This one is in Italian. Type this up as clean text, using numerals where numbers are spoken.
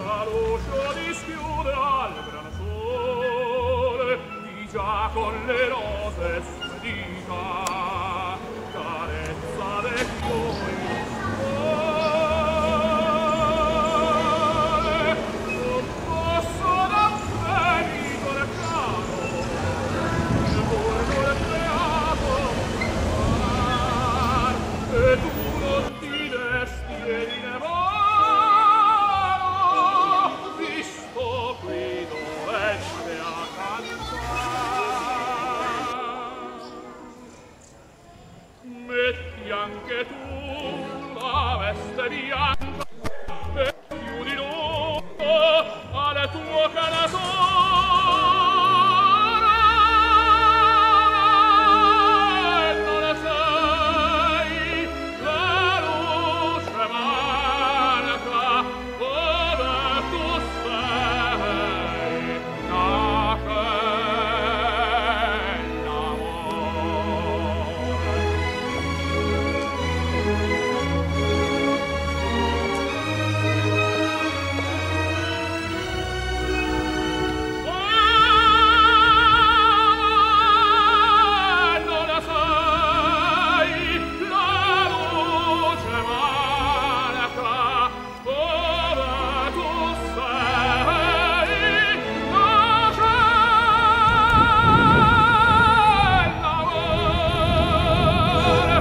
l'uscio dischiude al gran sole, di già con le rose spedita, carezza del tuoi sole. Non posso davvero caro, il volto è creato, e tu non ti desti e di nevaro, visto qui dovesse a cantare. Metti anche tu la veste bianca e chiudi l'occhio al tuo canasone, e non sai la luce manca dove tu sei, nasce l'amore. Non sai la luce manca dove tu sei, nasce l'amore.